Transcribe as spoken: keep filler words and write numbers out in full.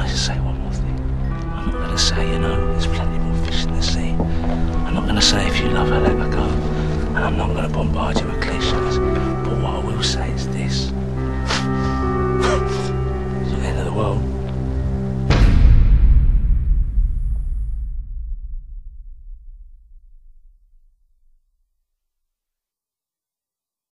just say one more thing. I'm not going to say, you know, there's plenty more fish in the sea. I'm not going to say if you love her, let her go. And I'm not going to bombard you with cliches. But what I will say is this.